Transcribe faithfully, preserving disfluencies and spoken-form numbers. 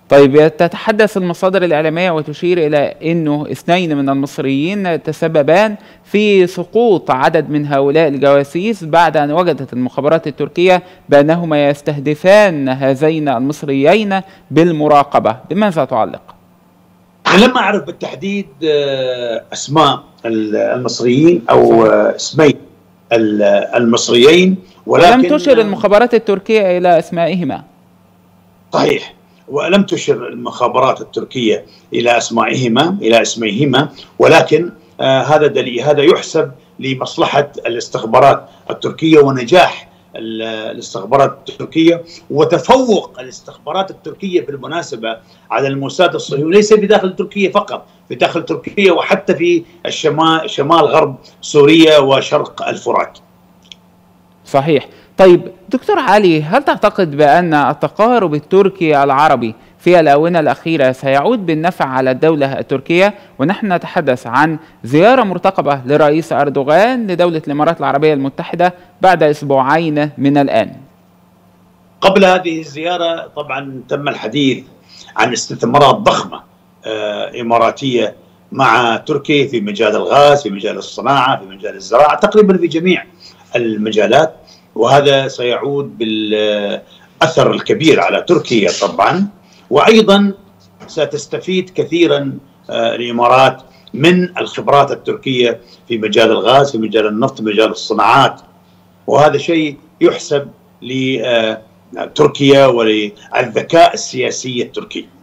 طيب، تتحدث المصادر الإعلامية وتشير إلى أنه اثنين من المصريين تسببان في سقوط عدد من هؤلاء الجواسيس بعد أن وجدت المخابرات التركية بأنهما يستهدفان هذين المصريين بالمراقبة. بماذا تعلق؟ أنا لم أعرف بالتحديد أسماء المصريين أو اسمي المصريين، ولكن ولم تشر المخابرات التركية إلى أسمائهما. صحيح، ولم تشر المخابرات التركية إلى أسمائهما إلى اسميهما، ولكن آه هذا دليل، هذا يحسب لمصلحة الاستخبارات التركية ونجاح الاستخبارات التركية وتفوق الاستخبارات التركية بالمناسبة على الموساد الصهيوني، ليس بداخل تركيا فقط، في داخل تركيا وحتى في الشمال شمال غرب سوريا وشرق الفرات. صحيح. طيب دكتور علي، هل تعتقد بأن التقارب التركي العربي في الآونة الأخيرة سيعود بالنفع على الدولة التركية؟ ونحن نتحدث عن زيارة مرتقبة لرئيس أردوغان لدولة الإمارات العربية المتحدة بعد أسبوعين من الآن. قبل هذه الزيارة طبعا تم الحديث عن استثمارات ضخمة إماراتية مع تركيا في مجال الغاز، في مجال الصناعة، في مجال الزراعة، تقريبا في جميع المجالات، وهذا سيعود بالأثر الكبير على تركيا طبعا، وأيضا ستستفيد كثيرا الإمارات من الخبرات التركية في مجال الغاز، في مجال النفط، في مجال الصناعات، وهذا شيء يحسب لتركيا وللذكاء السياسي التركي.